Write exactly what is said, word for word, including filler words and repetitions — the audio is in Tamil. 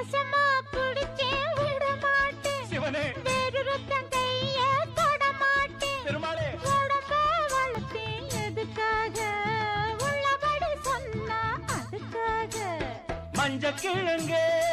வசமா புடிச்சே விட மாட்டேன் சிவனே வேறொருத்தன் கைய தொட மாட்டேன் பெருமாளே உடம்ப வளர்த்தேன் எதுக்காக உள்ளபடி சொன்னா அதுக்காக மஞ்ச கிழங்கே